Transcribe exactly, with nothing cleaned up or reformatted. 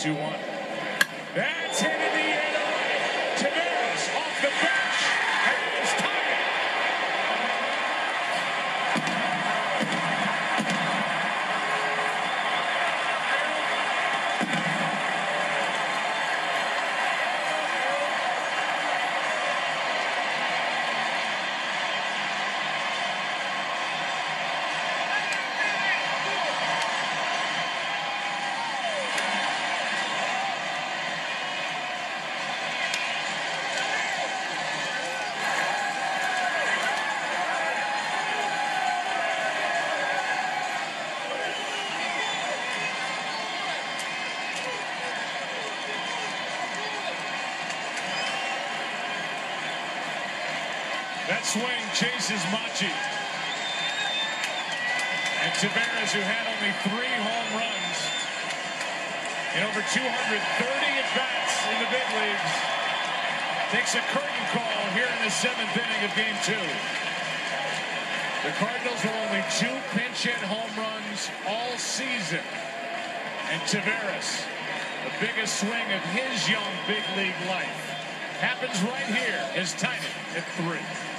two one. That's hit in the air to right. Taveras off the bench. And it's tied. That swing chases Machi. And Taveras, who had only three home runs in over two hundred thirty at-bats in the big leagues, takes a curtain call here in the seventh inning of game two. The Cardinals with only two pinch-hit home runs all season. And Taveras, the biggest swing of his young big league life, happens right here, is tied at three.